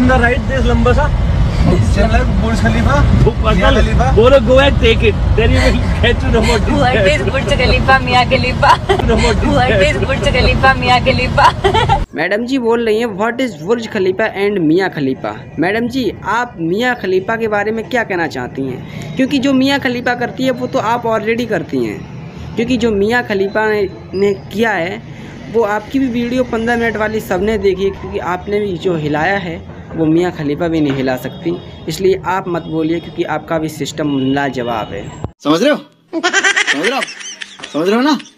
On the right this लंबा सा Burj Khalifa. बोलो go and take it then you will get to know what is Burj Khalifa Mia Khalifa. What is Burj Khalifa Mia Khalifa. Madam ji बोल रही हैं what is Burj Khalifa and Mia Khalifa. Madam ji आप Mia खलीफा के बारे में क्या कहना चाहती हैं? क्योंकि जो मियां खलीफा करती है वो तो आप ऑलरेडी करती हैं, क्योंकि जो मियां खलीफा ने किया है वो आपकी भी वीडियो 15 मिनट वाली सबने देखी है, क्योंकि आपने भी जो हिलाया है वो मियां खलीफा भी नहीं हिला सकती। इसलिए आप मत बोलिए, क्योंकि आपका भी सिस्टम लाजवाब है। समझ रहे हो ना?